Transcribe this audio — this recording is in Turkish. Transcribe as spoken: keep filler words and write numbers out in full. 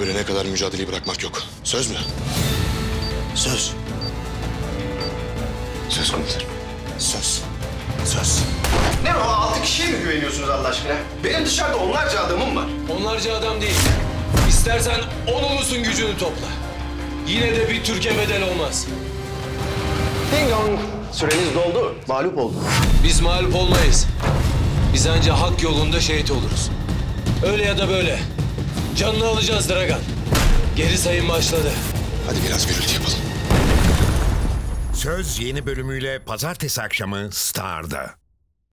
ölene kadar mücadeleyi bırakmak yok. Söz mü? Söz. Söz komutanım. Söz. Söz. Ne o altı kişiye mi güveniyorsunuz Allah aşkına? Benim dışarıda onlarca adamım var. Onlarca adam değil. İstersen onumuzun gücünü topla. Yine de bir Türkiye bedel olmaz. Ding dong. Süreniz doldu. Mağlup oldu. Biz mağlup olmayız. Biz ancak hak yolunda şehit oluruz. Öyle ya da böyle. Canını alacağız Dragan. Geri sayım başladı. Hadi biraz gürültü yapalım. Söz yeni bölümüyle pazartesi akşamı Star'da.